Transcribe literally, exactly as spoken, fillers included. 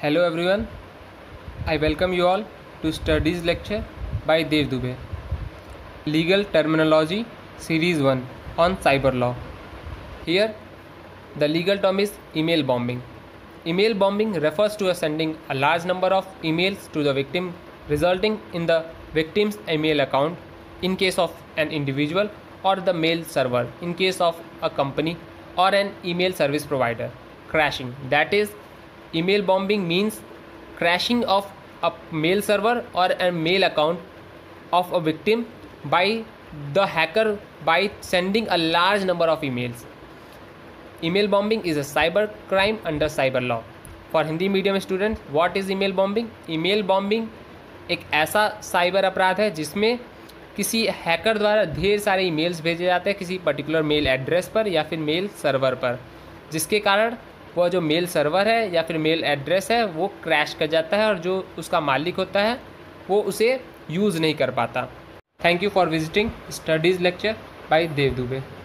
Hello everyone, I welcome you all to studies lecture by Dev Dubey. Legal Terminology Series one on Cyber Law. Here, the legal term is email bombing. Email bombing refers to sending a large number of emails to the victim, resulting in the victim's email account in case of an individual, or the mail server in case of a company or an email service provider crashing. That is, email bombing means crashing of a mail server or a mail account of a victim by the hacker by sending a large number of emails. Email bombing is a cyber crime under cyber law. For Hindi medium student, what is email bombing? Email bombing एक ऐसा cyber अपराध है जिसमें किसी hacker द्वारा ढेर सारे emails भेजे जाते हैं किसी पर्टिकुलर मेल एड्रेस पर या फिर मेल सर्वर पर, जिसके कारण वह जो मेल सर्वर है या फिर मेल एड्रेस है वो क्रैश कर जाता है और जो उसका मालिक होता है वो उसे यूज़ नहीं कर पाता. Thank you for visiting studies lecture by Dev Dubey.